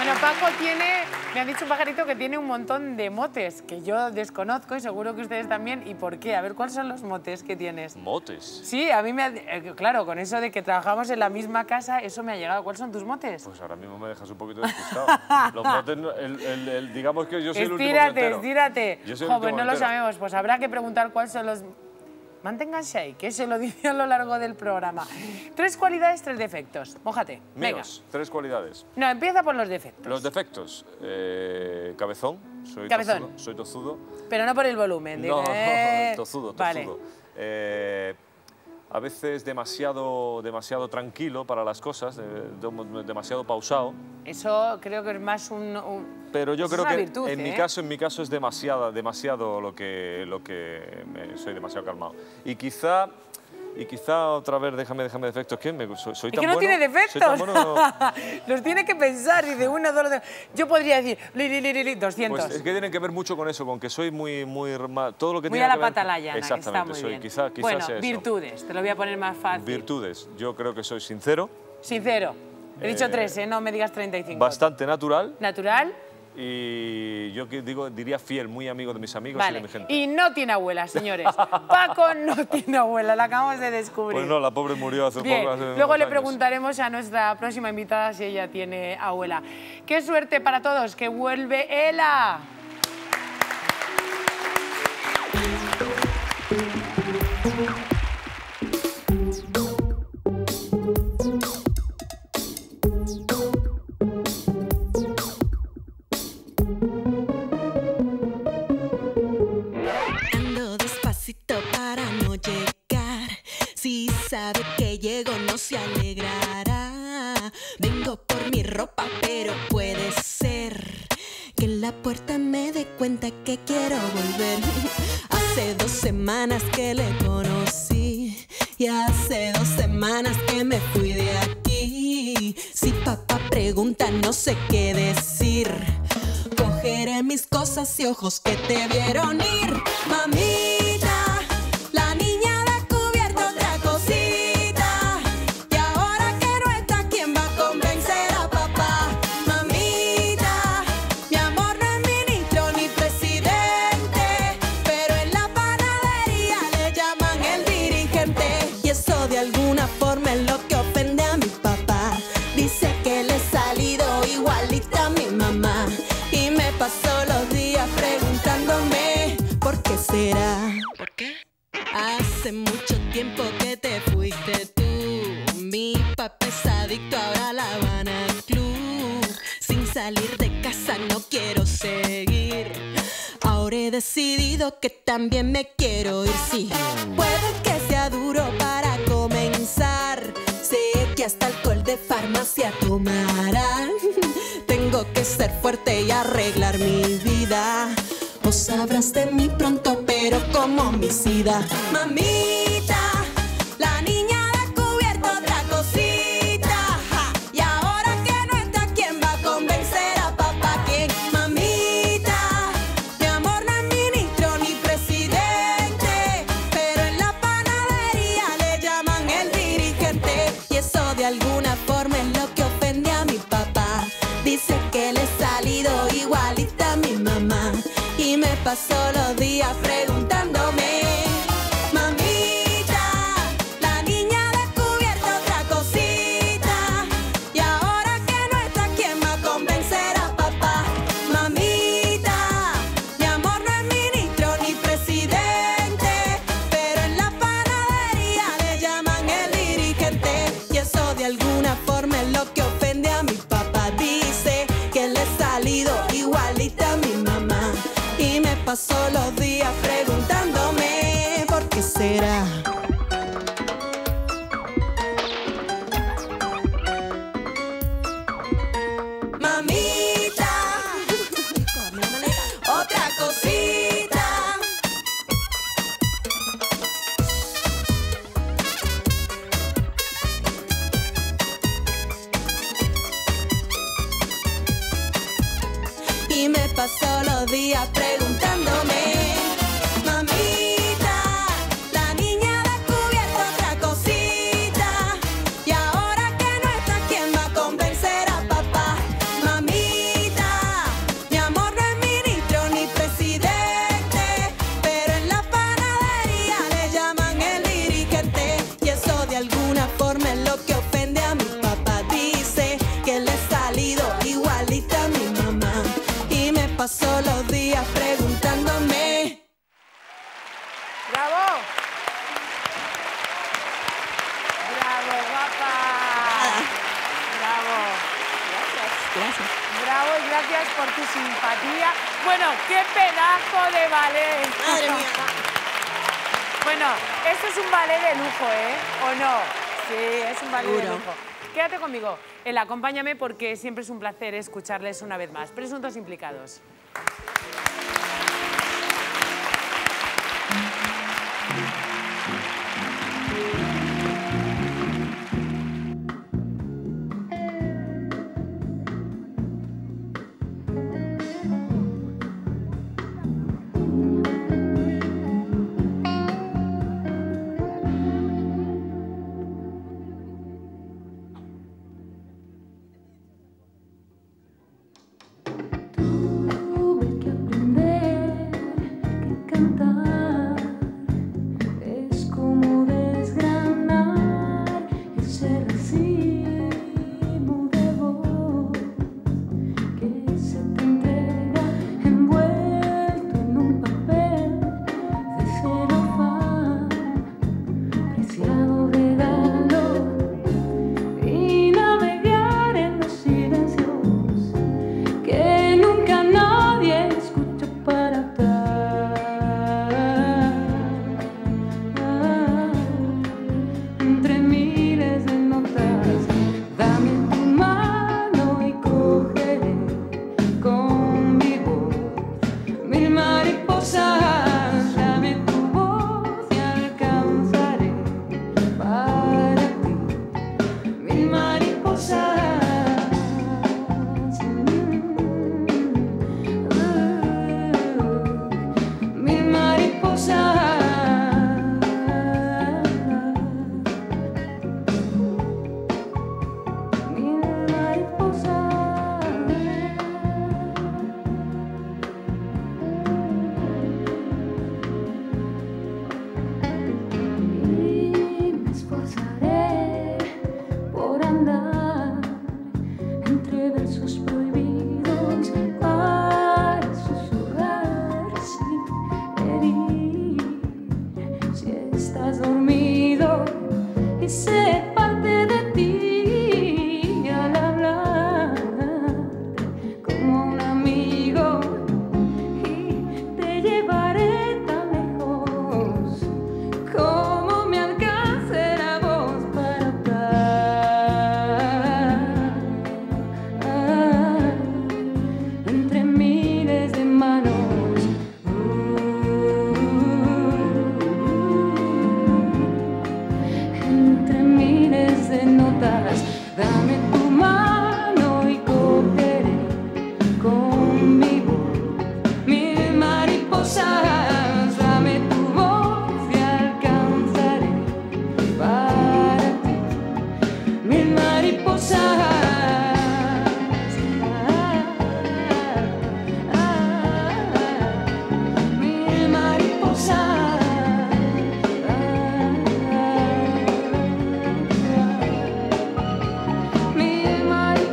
Bueno, Paco tiene, me ha dicho un pajarito que tiene un montón de motes que yo desconozco y seguro que ustedes también. ¿Y por qué? A ver, ¿cuáles son los motes que tienes? ¿Motes? Sí, a mí me ha... claro, con eso de que trabajamos en la misma casa, eso me ha llegado. ¿Cuáles son tus motes? Pues ahora mismo me dejas un poquito despistado. Los motes, digamos que yo soy el último Estírate, estírate. Yo soy Joder, no lo entero. sabemos. Pues habrá que preguntar cuáles son los... Manténganse ahí, que se lo dice a lo largo del programa. 3 cualidades, 3 defectos. Mójate. Venga. Míos, 3 cualidades. No, empieza por los defectos. Los defectos. Cabezón. Cabezón. Soy tozudo. Pero no por el volumen. No, digo, tozudo. Vale. A veces demasiado tranquilo para las cosas, demasiado pausado. Eso creo que es más un... Pero yo creo que virtud, en mi caso es demasiado lo que soy demasiado calmado. Y quizá otra vez, déjame defectos, ¿qué? Soy tan que no bueno, tiene defectos. Soy tan bueno, Los tiene que pensar y de 1, 2, yo podría decir 200. Pues es que tienen que ver mucho con eso, con que soy muy todo lo que muy tiene a la que ver. patalaya, Exactamente, está muy soy bien. quizás bueno, sea eso. virtudes, te lo voy a poner más fácil. Virtudes, yo creo que soy sincero. Sincero. He dicho 3, no me digas 35. Bastante natural. Natural. Y yo diría fiel, muy amigo de mis amigos y de mi gente. Y no tiene abuela, señores. Paco no tiene abuela, la acabamos de descubrir. Pues no, la pobre murió hace Bien. poco. Luego le preguntaremos a nuestra próxima invitada si ella tiene abuela. ¡Qué suerte para todos! ¡Que vuelve Ela! Sabe que llego, no se alegrará. Vengo por mi ropa, pero puede ser que en la puerta me dé cuenta que quiero volver. Hace 2 semanas que le conocí y hace 2 semanas que me fui de aquí. Si papá pregunta, no sé qué decir. Cogeré mis cosas y ojos que te vieron ir, mamita. ¿Por qué? Hace mucho tiempo que te fuiste tú. Mi papá es adicto ahora a La Habana Club. Sin salir de casa no quiero seguir. Ahora he decidido que también me quiero ir, sí. Puede que sea duro para comenzar. Sé que hasta alcohol de farmacia tomarán. Tengo que ser fuerte y arreglar mi vida. Vos sabrás de mí pronto, pero como homicida. Mamita, la niña ha descubierto otra cosita. Ja. Y ahora que no está, ¿quién va a convencer a papá? ¿Quién? Mamita, mi amor no es ministro ni presidente, pero en la panadería le llaman el dirigente. Y eso de alguna forma es lo que ofende a mi papá. Dice que le he salido igualita a mi mamá. Y me pasó los días preguntándome, mamita, la niña ha descubierto otra cosita. Y ahora que no está, ¿quién va a convencer a papá? Mamita, mi amor no es ministro ni presidente, pero en la panadería le llaman el dirigente. Y eso de alguna forma es lo que ofende a mi papá. Dice que le he salido igualita a mi mamá. Y me pasó los días preguntándome por qué será. Mamita, otra cosita. Y me pasó los días preguntándome, mamita, la niña ha descubierto otra cosita. Y ahora que no está, ¿quién va a convencer a papá? Mamita. gracias por tu simpatía. Bueno, qué pedazo de ballet. Madre mía. Bueno, esto es un ballet de lujo, ¿eh? ¿O no? Sí, es un ballet de Seguro. lujo. Quédate conmigo. Acompáñame porque siempre es un placer escucharles una vez más. Presuntos implicados. Tuve que aprender que cantar es como desgranar ese racimo de voz que se te entrega envuelto en un papel de celofán, preciado regalo, y navegar en los silencios que nunca nadie escuchó para atrás. Entre miles de notas, dame tu mano y cogeré con mi voz mil mariposas. Dame tu voz y alcanzaré para ti mil mariposas. Mil mariposas. Mil mariposas. Y me esforzaré por andar entre versos prohibidos para susurrar sin herir. Si estás dormido y sé parte de ti al hablarte como un amigo, y te llevaré tan lejos como me alcance la voz para hablar. Entre miles de manos, entre miles de notas, dame tu mano y cogeré con mi voz mil mariposas. Dame tu voz y alcanzaré para ti mil mariposas. Mil mariposas. Mil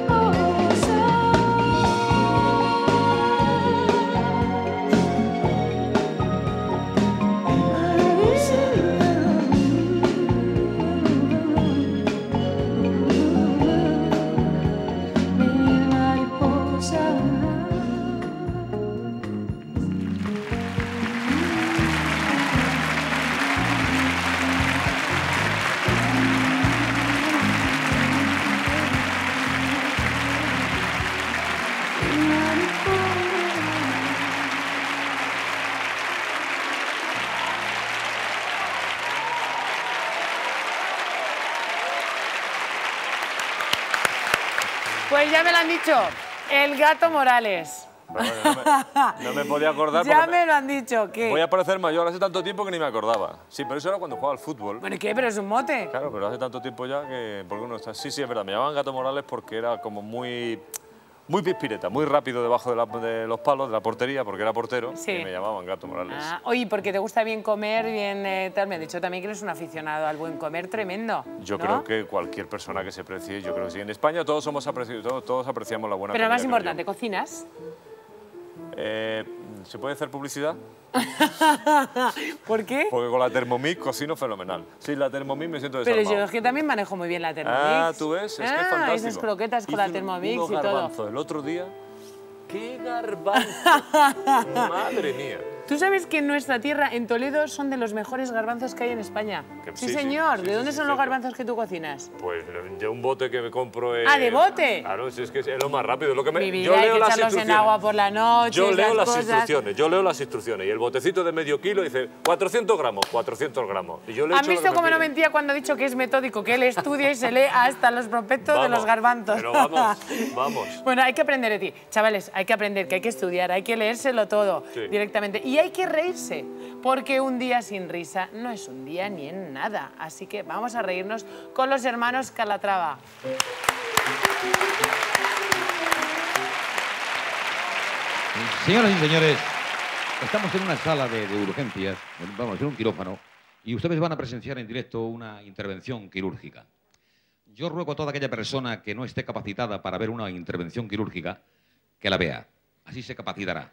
Pues ya me lo han dicho, el Gato Morales. Bueno, no me podía acordar. Ya porque me lo han dicho, ¿qué? voy a parecer mayor, hace tanto tiempo que ni me acordaba. Sí, pero eso era cuando jugaba al fútbol. Bueno, ¿y qué? Pero es un mote. Claro, pero hace tanto tiempo ya que... Porque uno está... Sí, es verdad, me llamaban Gato Morales porque era como muy pispireta, muy rápido debajo de los palos, de la portería, porque era portero, Sí. y me llamaban Gato Morales. Ah, oye, porque te gusta bien comer, bien tal. Me han dicho también que eres un aficionado al buen comer tremendo. Yo ¿no? creo que cualquier persona que se precie, yo creo que sí. En España todos somos todos apreciamos la buena Pero comida. más creo importante, yo. ¿cocinas? ¿Se puede hacer publicidad? ¿Por qué? Porque con la Thermomix cocino fenomenal. Sin la Thermomix me siento Pero desarmado. yo es que también manejo muy bien la Thermomix. Ah, tú ves, es que es fantástico. Esas croquetas con Hice la Thermomix unos y todo. garbanzos el otro día ¡Qué garbanzo! ¡Madre mía! ¿Tú sabes que en nuestra tierra, en Toledo, son de los mejores garbanzos que hay en España? Sí, señor. ¿De dónde son los garbanzos que tú cocinas? Pues de un bote que me compro en... ¿Ah, de bote? Claro, si es que es lo más rápido. Lo que me... Mi vida, yo leo hay que las echarlos en instrucciones. agua por la noche, Yo leo las cosas. instrucciones, yo leo las instrucciones. Y el botecito de medio kilo dice 400 gramos, 400 gramos. Y yo le ¿Han echo lo visto que me cómo no piden. mentía cuando ha dicho que es metódico? Que él estudia y se lee hasta los prospectos de los garbanzos. Pero vamos, vamos. Bueno, hay que aprender de ti. Chavales, hay que aprender, que hay que estudiar, hay que leérselo todo directamente. Y hay que reírse, porque un día sin risa no es un día ni en nada. Así que vamos a reírnos con los hermanos Calatrava. Señoras y señores, estamos en una sala de urgencias, vamos, en un quirófano, y ustedes van a presenciar en directo una intervención quirúrgica. Yo ruego a toda aquella persona que no esté capacitada para ver una intervención quirúrgica, que la vea. Así se capacitará.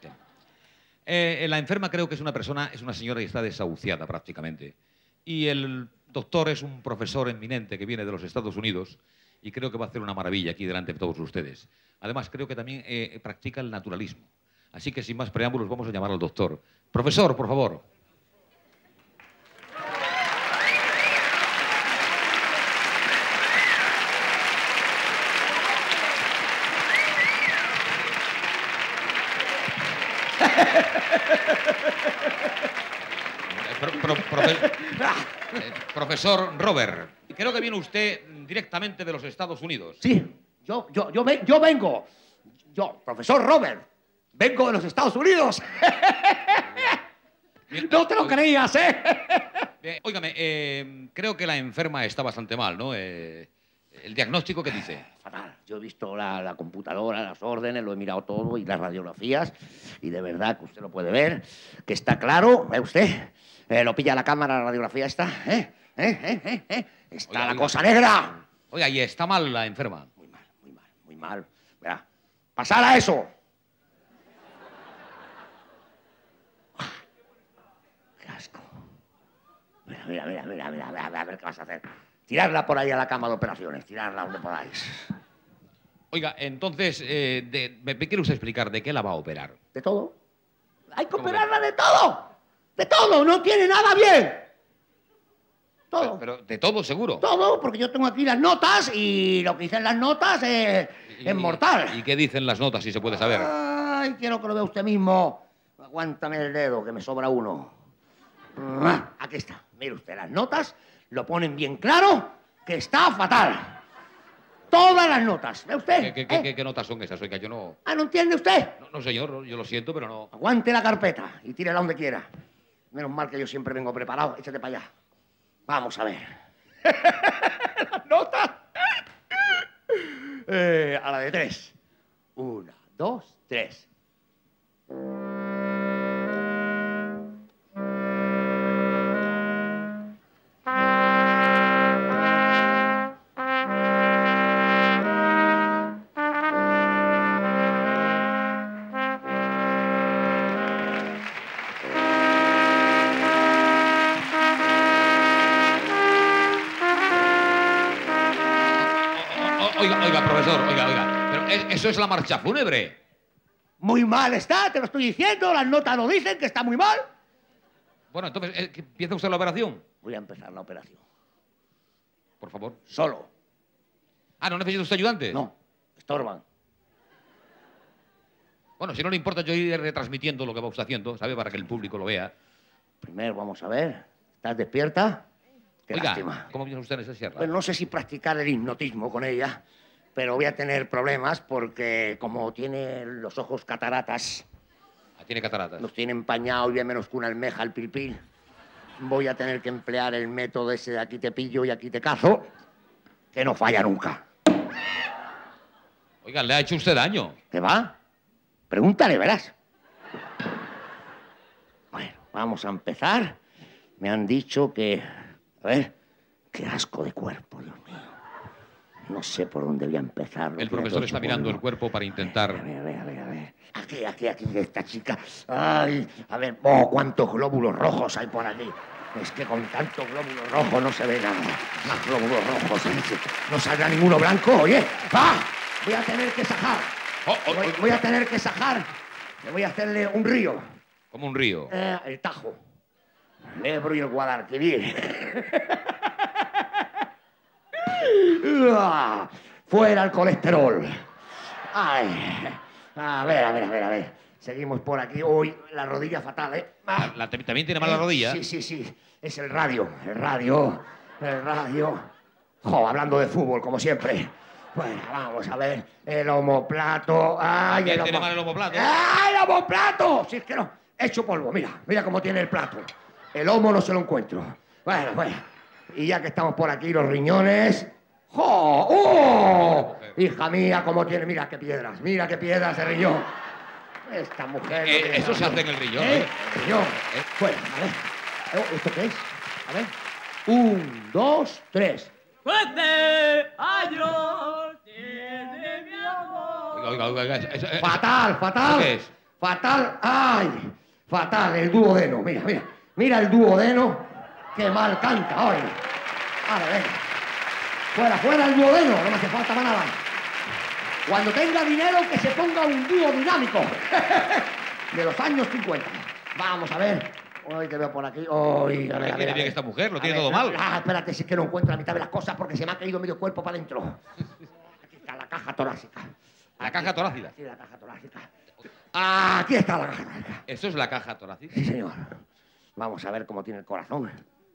La enferma creo que es una señora que está desahuciada prácticamente. Y el doctor es un profesor eminente que viene de los Estados Unidos y creo que va a hacer una maravilla aquí delante de todos ustedes. Además, creo que también practica el naturalismo. Así que, sin más preámbulos, vamos a llamar al doctor. Profesor, por favor. Profesor Robert, creo que viene usted directamente de los Estados Unidos. Sí, yo vengo. Yo, profesor Robert, vengo de los Estados Unidos. No te lo creías, ¿eh? Óigame, creo que la enferma está bastante mal, ¿no? ¿El diagnóstico qué dice? Fatal. Yo he visto la computadora, las órdenes, lo he mirado todo y las radiografías y de verdad que usted lo puede ver, que está claro, ¿ve usted? Lo pilla la cámara, la radiografía está, Está la cosa negra. Oiga, y está mal la enferma. Muy mal, muy mal, muy mal. Verá, pasar a eso. Qué asco. Mira, a ver qué vas a hacer. Tirarla por ahí a la cama de operaciones, tirarla donde podáis. Oiga, entonces, ¿me quiere usted explicar de qué la va a operar? ¿De todo? Hay que operarla de todo. De todo, no tiene nada bien. Todo. Pero de todo, seguro. Todo, porque yo tengo aquí las notas y lo que dicen las notas es mortal. ¿Y qué dicen las notas, si se puede saber? Ay, quiero que lo vea usted mismo. Aguántame el dedo, que me sobra uno. Aquí está. Mire usted, las notas lo ponen bien claro que está fatal. Todas las notas. ¿Ve usted? ¿Qué notas son esas? Oiga, yo no... ¿Ah, no entiende usted? No, señor, yo lo siento, pero no... Aguante la carpeta y tírela donde quiera. Menos mal que yo siempre vengo preparado. Échate para allá. Vamos a ver. Las notas. A la de 3. 1, 2, 3. Oiga, profesor, oiga. Pero eso es la marcha fúnebre. Muy mal está, te lo estoy diciendo. Las notas lo dicen, que está muy mal. Bueno, entonces, ¿empieza usted la operación? Voy a empezar la operación. Por favor. Solo. Ah, ¿no necesita usted ayudante? No, estorban. Bueno, si no le importa, yo iré retransmitiendo lo que va usted haciendo, ¿sabe? Para que el público lo vea. Primero, vamos a ver. ¿Estás despierta? Qué Oiga, lástima. ¿cómo viene usted en esa sierra? Bueno, no sé si practicar el hipnotismo con ella, pero voy a tener problemas porque como tiene los ojos cataratas, Tiene cataratas. los tiene empañados y ve menos que una almeja al pilpil, voy a tener que emplear el método ese de aquí te pillo y aquí te cazo, que no falla nunca. Oiga, ¿le ha hecho usted daño? ¿Qué va? Pregúntale, verás. Bueno, vamos a empezar. Me han dicho que... A ver, qué asco de cuerpo, Dios mío. No sé por dónde voy a empezar. El profesor está mirando el cuerpo para intentar... A ver. Aquí, esta chica. Ay, a ver, oh, cuántos glóbulos rojos hay por aquí. Es que con tantos glóbulos rojos no se ve nada. Más glóbulos rojos. No saldrá ninguno blanco, oye. ¡Va! Voy a tener que sacar. Voy a tener que sajar. Le voy a hacerle un río. Como un río. El Tajo. El Ebro y el Guadalquivir. Fuera el colesterol. Ay. A ver. Seguimos por aquí. Uy, la rodilla fatal, ¿eh? ¿También tiene mala rodilla? Sí. Es el radio. Jo, hablando de fútbol, como siempre. Bueno, vamos a ver. El omoplato. ¡Ay, ¿Quién tiene mal el omoplato? ¡Ay, el omoplato! Si es que no. Hecho polvo, mira cómo tiene el plato. El homo no se lo encuentro. Bueno. Y ya que estamos por aquí, los riñones. ¡Jo! ¡Oh! Hija mía, cómo tiene. Mira qué piedras de riñón. Esta mujer. Eso se hace en el riñón. El riñón. Bueno, a ver. ¿Esto qué es? A ver. 1, 2, 3. Oiga. Fatal. ¿Qué es? Fatal. ¡Ay! Fatal, el duodeno. Mira el duodeno. ¡Qué mal canta hoy! Vale, venga. Fuera el duodeno, no me hace falta más nada. Cuando tenga dinero, que se ponga un dúo dinámico. De los años 50. Vamos a ver. Hoy te veo por aquí. Hoy, a ver. ¿Tiene bien esta mujer? ¿Lo tiene todo mal? Espérate, si es que no encuentro la mitad de las cosas porque se me ha caído medio cuerpo para adentro. Aquí está la caja torácica. ¿La caja torácica? Sí, la caja torácica. Aquí está la caja torácica. ¿Eso es la caja torácica? Sí, señor. Vamos a ver cómo tiene el corazón.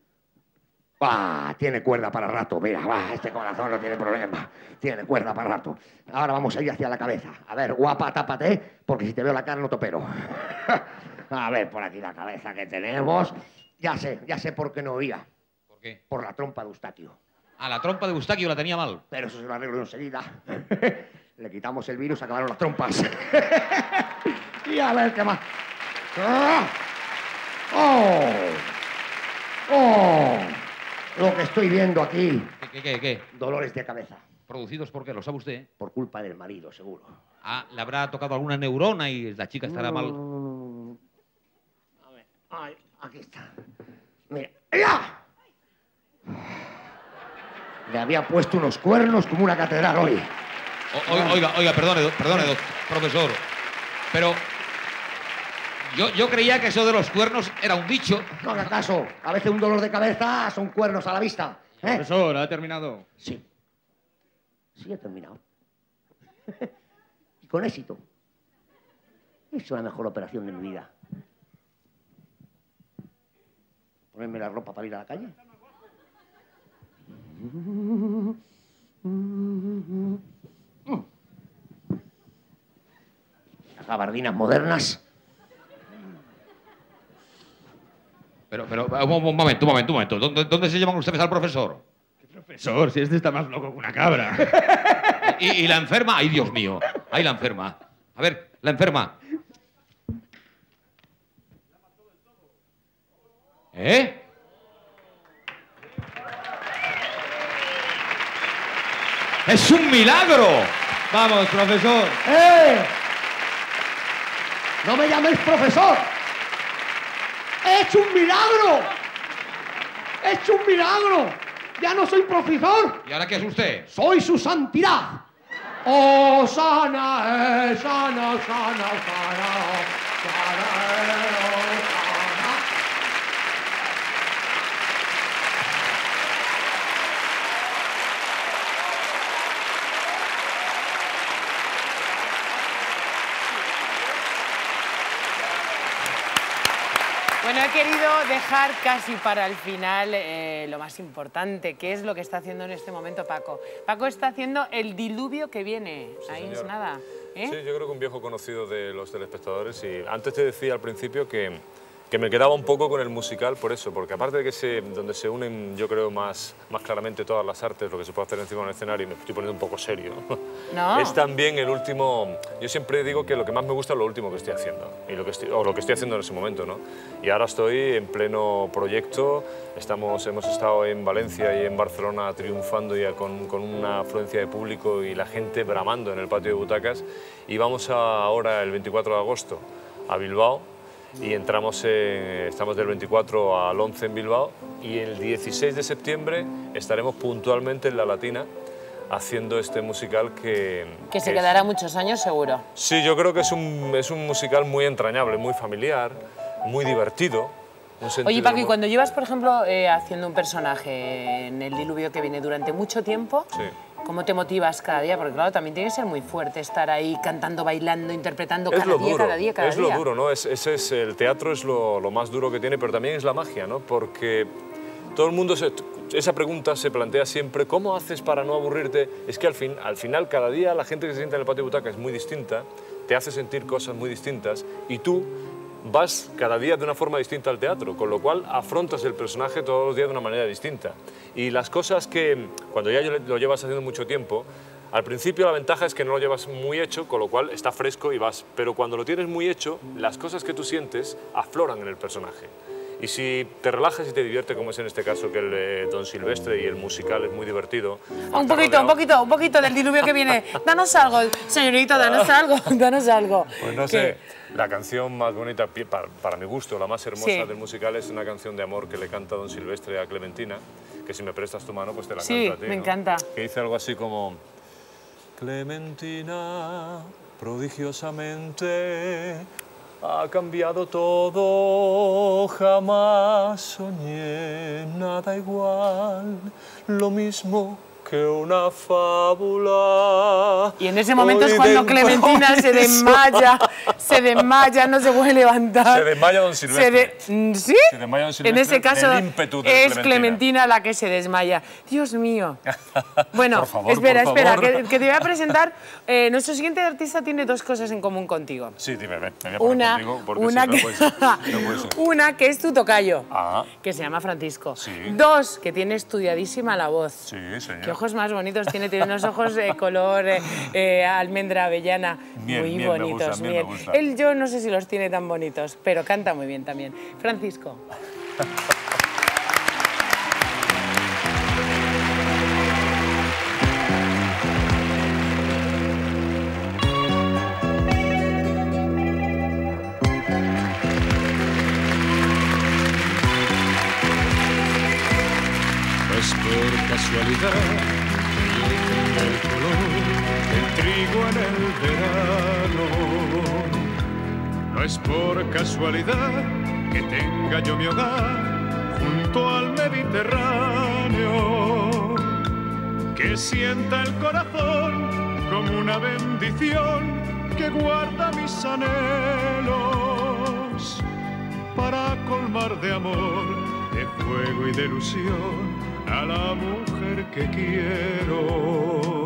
Tiene cuerda para rato. Mira, este corazón no tiene problema. Tiene cuerda para rato. Ahora vamos a ir hacia la cabeza. A ver, guapa, tápate, porque si te veo la cara no te opero. A ver, por aquí la cabeza que tenemos. Ya sé por qué no oía. ¿Por qué? Por la trompa de Eustaquio. La trompa de Eustaquio la tenía mal. Pero eso se lo arreglo enseguida. Le quitamos el virus, acabaron las trompas. Y a ver qué más. Lo que estoy viendo aquí. ¿Qué? Dolores de cabeza. ¿Producidos por qué? ¿Lo sabe usted? Por culpa del marido, seguro. Le habrá tocado alguna neurona y la chica estará mal. A ver. Ay, aquí está. Mira. ¡Ya! Le había puesto unos cuernos como una catedral hoy. Oiga, perdone, profesor. Pero yo creía que eso de los cuernos era un dicho. No haga caso. A veces un dolor de cabeza son cuernos a la vista. Profesor, ¿ha terminado? Sí. Sí, he terminado. Y con éxito. He hecho la mejor operación de mi vida. Ponerme la ropa para ir a la calle. Las gabardinas modernas. Pero, un momento. ¿Dónde se llevan ustedes al profesor? ¿Qué profesor? Si este está más loco que una cabra. ¿Y la enferma? ¡Ay, Dios mío! ¡Ay, la enferma! A ver, la enferma. ¿Eh? ¡Es un milagro! Vamos, profesor. ¡No me llaméis profesor! ¡He hecho un milagro! ¡He hecho un milagro! ¡Ya no soy profesor! ¿Y ahora qué es usted? ¡Soy su santidad! ¡Oh, sana, sana! Bueno, he querido dejar casi para el final lo más importante, que es lo que está haciendo en este momento Paco. Paco está haciendo el diluvio que viene. Sí, ahí es nada. Sí, yo creo que un viejo conocido de los telespectadores. Y antes te decía al principio que me quedaba un poco con el musical por eso, porque aparte de que donde se unen, yo creo, más claramente todas las artes, lo que se puede hacer encima de un escenario, y me estoy poniendo un poco serio, no. Es también el último... Yo siempre digo que lo que más me gusta es lo último que estoy haciendo, y lo que estoy haciendo en ese momento, ¿no? Y ahora estoy en pleno proyecto, hemos estado en Valencia y en Barcelona triunfando ya con una afluencia de público y la gente bramando en el patio de butacas, y vamos ahora el 24 de agosto a Bilbao, y estamos del 24 al 11 en Bilbao, y el 16 de septiembre estaremos puntualmente en La Latina haciendo este musical que se quedará muchos años seguro. Sí, yo creo que es un musical muy entrañable, muy familiar, muy divertido. Oye, Paco, y cuando llevas, por ejemplo, haciendo un personaje en El diluvio que viene durante mucho tiempo, sí. ¿Cómo te motivas cada día? Porque claro, también tiene que ser muy fuerte estar ahí cantando, bailando, interpretando cada día. Es lo duro, ¿no? El teatro es lo más duro que tiene, pero también es la magia, ¿no? Porque todo el mundo, esa pregunta se plantea siempre, ¿cómo haces para no aburrirte? Es que al final, cada día la gente que se sienta en el patio de butaca es muy distinta, te hace sentir cosas muy distintas y tú vas cada día de una forma distinta al teatro, con lo cual afrontas el personaje todos los días de una manera distinta. Y las cosas que, cuando ya lo llevas haciendo mucho tiempo, al principio la ventaja es que no lo llevas muy hecho, con lo cual está fresco y vas. Pero cuando lo tienes muy hecho, las cosas que tú sientes afloran en el personaje. Y si te relajas y te divierte, como es en este caso, que el Don Silvestre y el musical es muy divertido... Un poquito del diluvio que viene. Danos algo, señorito, danos algo. Pues no sé, la canción más bonita, para mi gusto, la más hermosa del musical es una canción de amor que le canta Don Silvestre a Clementina, que si me prestas tu mano, pues te la canto a ti, me ¿no? encanta. Que dice algo así como... Clementina, prodigiosamente... ha cambiado todo, jamás soñé nada igual, lo mismo que una fábula. Y en ese momento es cuando Clementina se desmaya, no se puede levantar. Se desmaya Don Silvestre. ¿Sí? Se desmaya Don Silvestre. En ese caso es Clementina la que se desmaya. Dios mío. Bueno, por favor, espera, que te voy a presentar. Nuestro siguiente artista tiene dos cosas en común contigo. Sí, dime, me voy a poner contigo porque no puede ser. Una que es tu tocayo, Ah. que se llama Francisco. Sí. Dos, que tiene estudiadísima la voz. Sí, señor. Qué ojos más bonitos tiene unos ojos de color almendra avellana, muy bonitos. Me gusta. Él yo no sé si los tiene tan bonitos, pero canta muy bien también. Francisco. No es por casualidad que yo tenga el color del trigo en el verano. No es por casualidad que tenga yo mi hogar junto al Mediterráneo. Que sienta el corazón como una bendición que guarda mis anhelos para colmar de amor, de fuego y de ilusión a la mujer que quiero.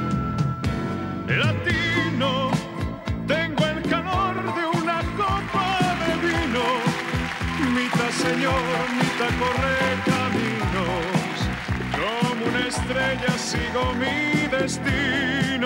Latino, tengo el calor de una copa de vino, mitad señor, mitad corre caminos, como una estrella sigo mi destino.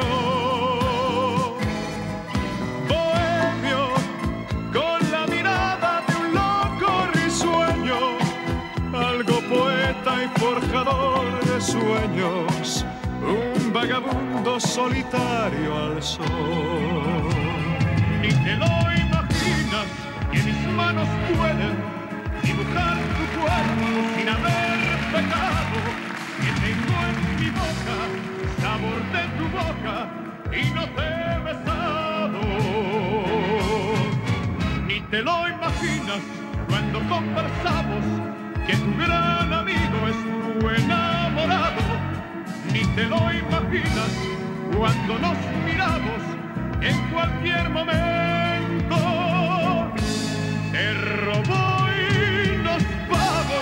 Bohemio, con la mirada de un loco risueño, algo poeta y forjador de sueños, un vagabundo solitario al sol. Ni te lo imaginas que mis manos pueden dibujar tu cuerpo sin haber pecado, que tengo en mi boca sabor de tu boca y no te he besado. Ni te lo imaginas cuando conversamos que tu gran amigo es tu enamorado. Ni te lo imaginas cuando nos miramos en cualquier momento. Te robó y nos pagó.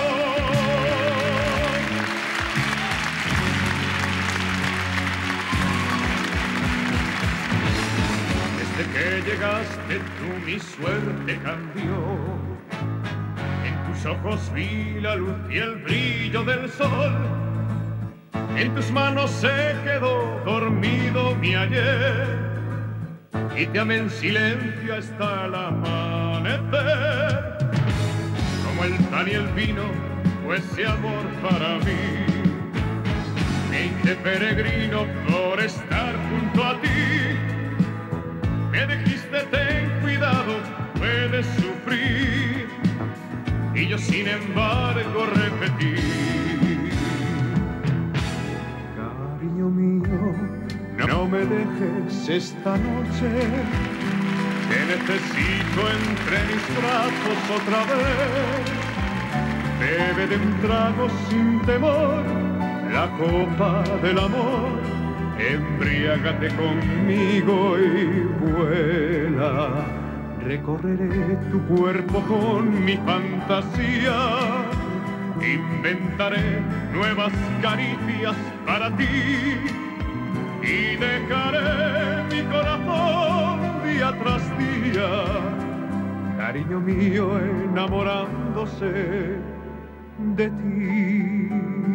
Desde que llegaste tú mi suerte cambió. En tus ojos vi la luz y el brillo del sol. En tus manos se quedó dormido mi ayer y te amé en silencio hasta el amanecer. Como el pan y el vino fue ese amor para mí. Me hice peregrino por estar junto a ti. Me dijiste ten cuidado, puedes sufrir. Y yo sin embargo repetí. Cariño mío, me dejes esta noche, te necesito entre mis brazos otra vez. Bebe de un trago sin temor la copa del amor, embriágate conmigo y vuela. Recorreré tu cuerpo con mi fantasía, inventaré nuevas caricias para ti y dejaré mi corazón día tras día, cariño mío, enamorándose de ti.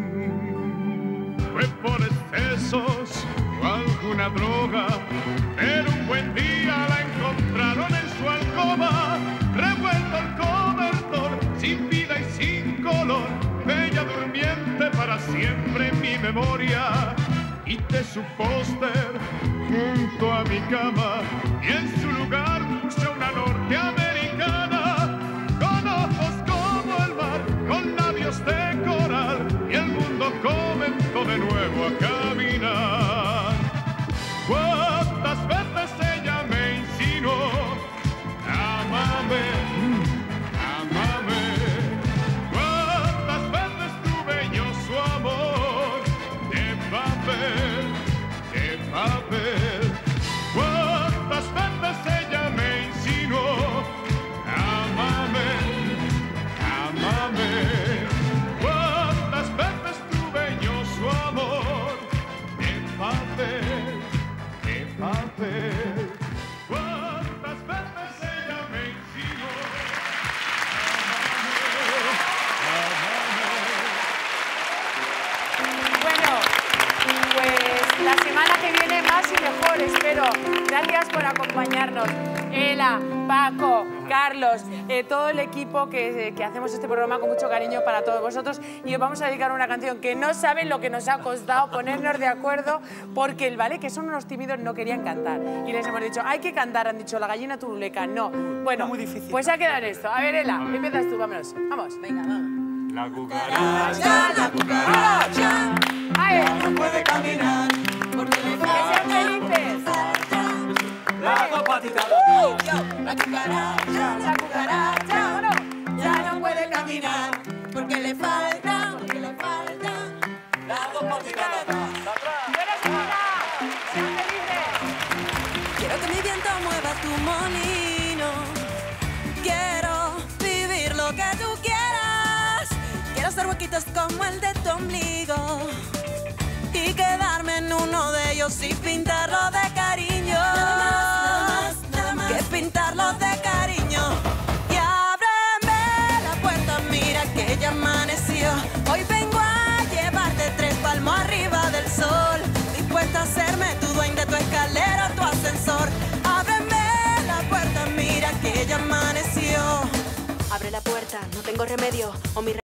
Fue por excesos o alguna droga, pero un buen día la encontraron en su alcoba, revuelto el cobertor, sin vida y sin color, bella durmiente para siempre en mi memoria. Quité su póster junto a mi cama y en su lugar puse una norteamericana, con ojos como el mar, con labios de coral, y el mundo comenzó de nuevo a caminar. ¿Cuántas veces ella me insinuó? Amame, amame. ¿Cuántas veces tuve yo su amor de papel, de papel? ¿Cuántas veces ella me insinuó? Amame, amame. ¿Cuántas veces tuve yo su amor de papel, de papel? ¿Cuántas veces ella me insinuó? Bueno, pues la semana que viene más y mejor, espero. Gracias por acompañarnos. Ela, Paco, Carlos, todo el equipo que hacemos este programa con mucho cariño para todos vosotros. Y os vamos a dedicar una canción que no saben lo que nos ha costado ponernos de acuerdo, porque el ballet, que son unos tímidos, no querían cantar. Y les hemos dicho, hay que cantar, han dicho, la gallina turuleca. No. Bueno, muy difícil. Pues ha quedado esto. A ver, Ela, empiezas tú, vámonos. Vamos. Venga, vamos. La cucaracha, La cucaracha ¡Ay! no puede caminar porque le ¡Que sean felices! las dos patitas. La cucaracha, ya no puede caminar porque le falta las dos patitas. ¡Eres una! ¡Sean felices! Quiero que mi viento mueva tu molino. Quiero vivir lo que tú quieras. Quiero hacer huequitos como el de tu ombligo y quedarme en uno de ellos y pintarlo de cariño. Nada más, que pintarlo de cariño. Y ábreme la puerta, mira que ya amaneció. Hoy vengo a llevarte 3 palmos arriba del sol, dispuesta a hacerme tu dueño de tu escalera, tu ascensor. Ábreme la puerta, mira que ya amaneció. Abre la puerta, no tengo remedio, o mi